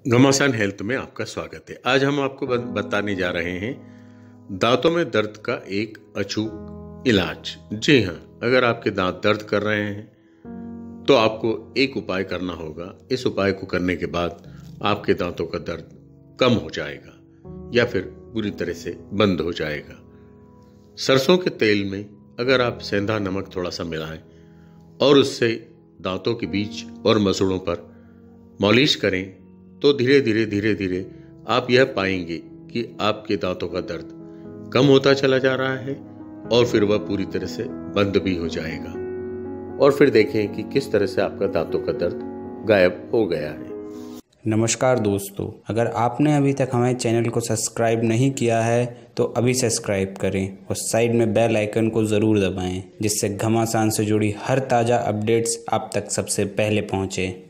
घमासान हेल्थ में आपका स्वागत है। आज हम आपको बताने जा रहे हैं दांतों में दर्द का एक अचूक इलाज। जी हाँ, अगर आपके दांत दर्द कर रहे हैं तो आपको एक उपाय करना होगा। इस उपाय को करने के बाद आपके दांतों का दर्द कम हो जाएगा या फिर पूरी तरह से बंद हो जाएगा। सरसों के तेल में अगर आप सेंधा नमक थोड़ा सा मिलाएं और उससे दांतों के बीच और मसूड़ों पर मालिश करें तो धीरे धीरे आप यह पाएंगे कि आपके दांतों का दर्द कम होता चला जा रहा है और फिर वह पूरी तरह से बंद भी हो जाएगा। और फिर देखें कि किस तरह से आपका दांतों का दर्द गायब हो गया है। नमस्कार दोस्तों, अगर आपने अभी तक हमारे चैनल को सब्सक्राइब नहीं किया है तो अभी सब्सक्राइब करें और साइड में बेल आइकन को ज़रूर दबाएं, जिससे घमासान से जुड़ी हर ताज़ा अपडेट्स आप तक सबसे पहले पहुँचे।